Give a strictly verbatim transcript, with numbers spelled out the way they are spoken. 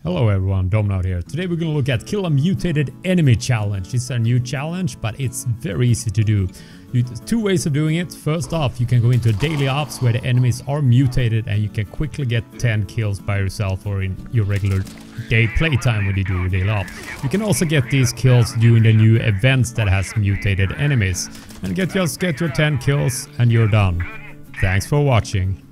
Hello everyone, Domnaut here. Today we're gonna look at Kill a Mutated Enemy Challenge. It's a new challenge, but it's very easy to do. You, two ways of doing it. First off, you can go into daily ops where the enemies are mutated and you can quickly get ten kills by yourself or in your regular day playtime when you do your daily op. You can also get these kills during the new events that has mutated enemies. And get just get your ten kills and you're done. Thanks for watching.